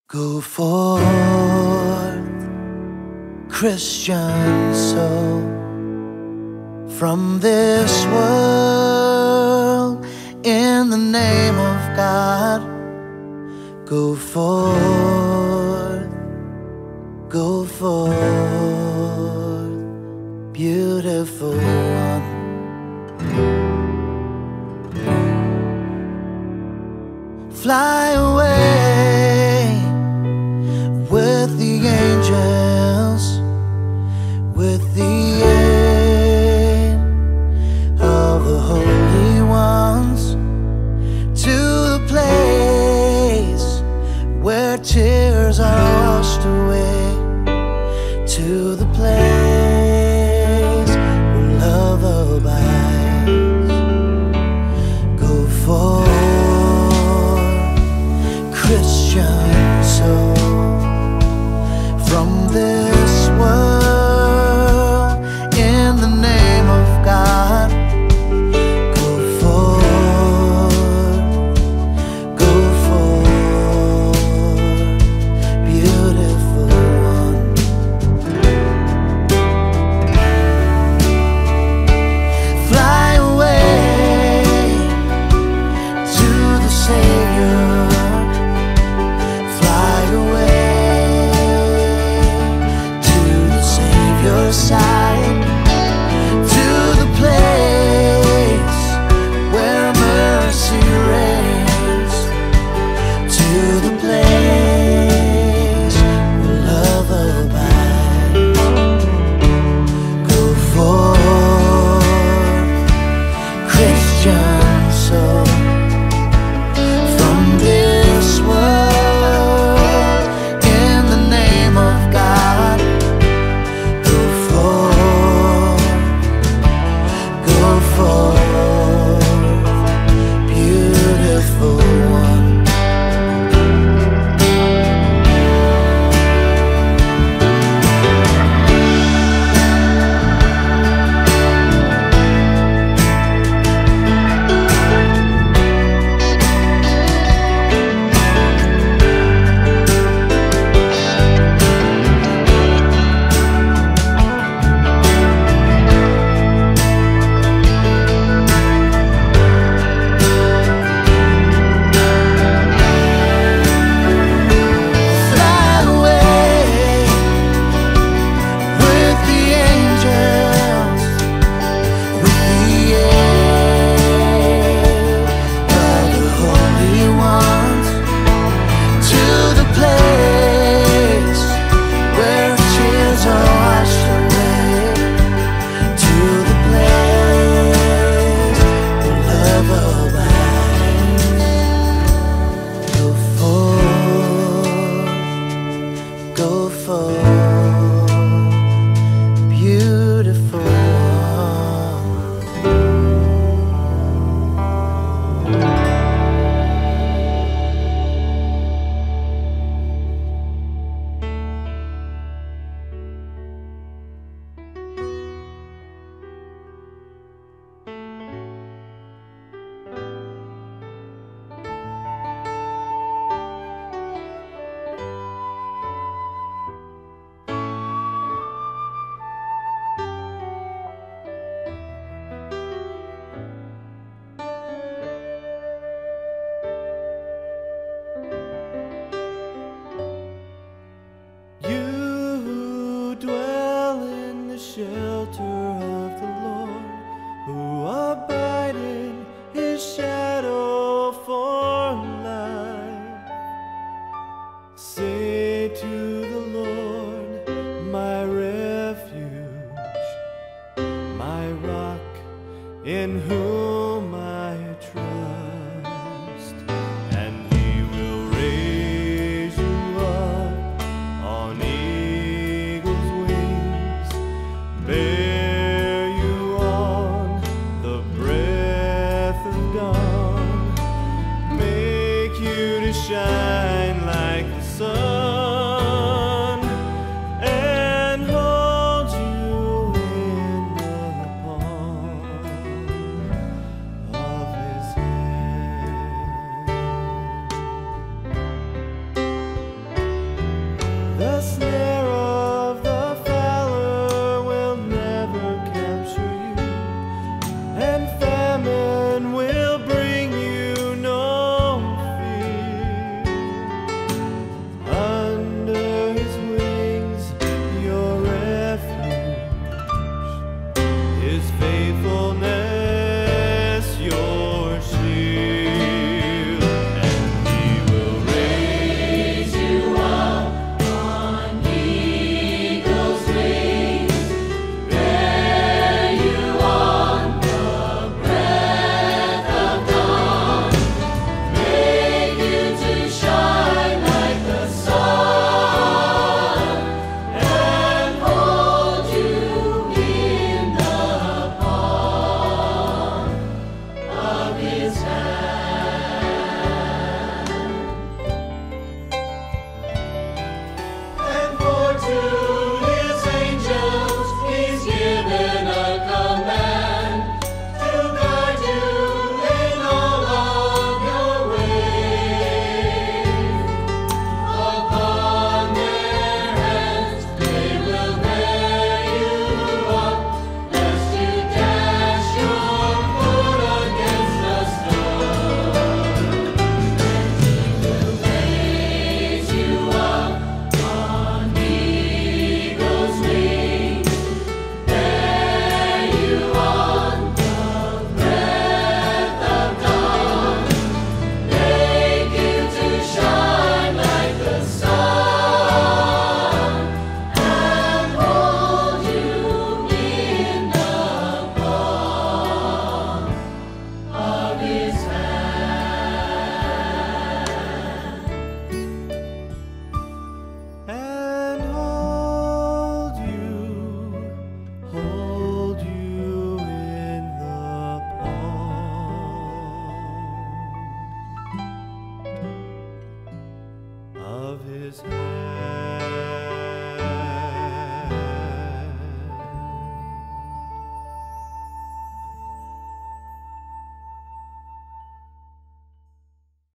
Go forth, Christian soul, from this world in the name of God. Go forth, go forth, beautiful one. Fly away with the angels, with the aid of the holy ones, to the place where tears are washed away, to the place where love abides. Go forth, Christian soul, from this world in the name of God. Go forth, beautiful one. Fly away to the Savior. Fly away to the Savior's side, to the place where mercy reigns, to the place where love abides. Go forth, Christian soul, from this world in the name of God. Go forth, beautiful one. Go forth, beautiful one. You dwell in the shelter of the Lord, who abide in His shadow for life. Say to the Lord, my refuge, my rock, in whom